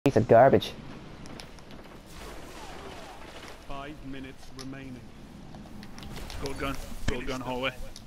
Piece of garbage. 5 minutes remaining. Gold gun hallway.